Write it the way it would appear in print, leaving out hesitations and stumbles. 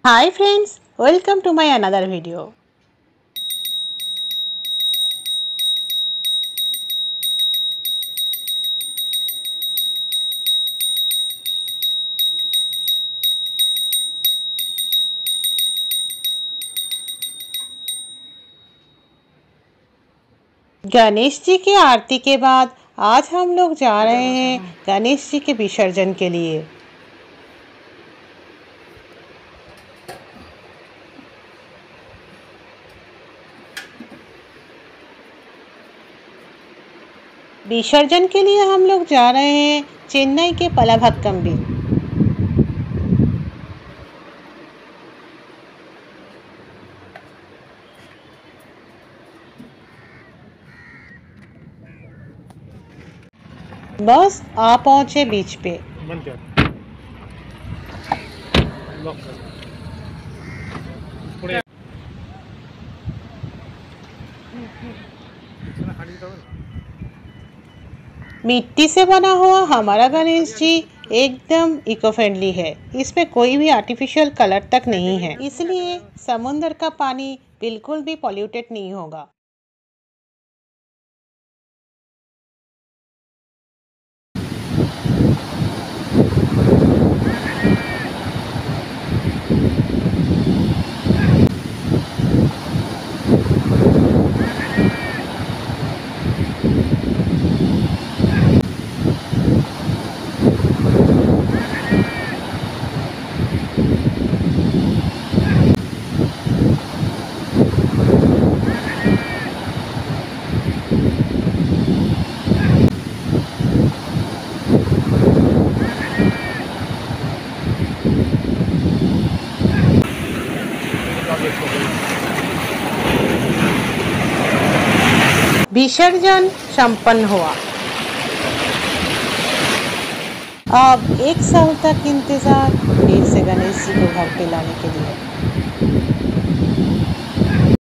Hi friends, welcome to my another video. Ganesh ji की आरती के बाद आज हम लोग जा रहे हैं गणेश जी के विसर्जन के लिए। विसर्जन के लिए हम लोग जा रहे हैं चेन्नई के पलाभक्कम बीच। बस आ पहुंचे बीच पे। बंद कर, लॉक कर, पुढे मिट्टी से बना हुआ हमारा गणेश जी एकदम इको फ्रेंडली है। इसमें कोई भी आर्टिफिशियल कलर तक नहीं है, इसलिए समुद्र का पानी बिल्कुल भी पॉल्यूटेड नहीं होगा। विसर्जन संपन्न हुआ। अब एक साल तक इंतजार फिर से गणेश जी को घर पे लाने के लिए।